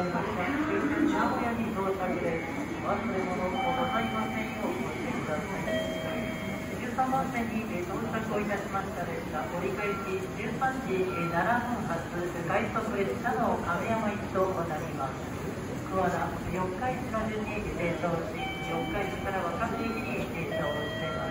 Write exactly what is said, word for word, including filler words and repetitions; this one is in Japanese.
ざいました。終点名古屋に到着です。忘れ物ございませんようお気をつけください。じゅうさんばん線に到着をいたしました列車、折り返しじゅうさんじななふん発快速列車の亀山行きとなります。桑名、四日市の順に停車をし、四日市から若狭駅に停車をしています。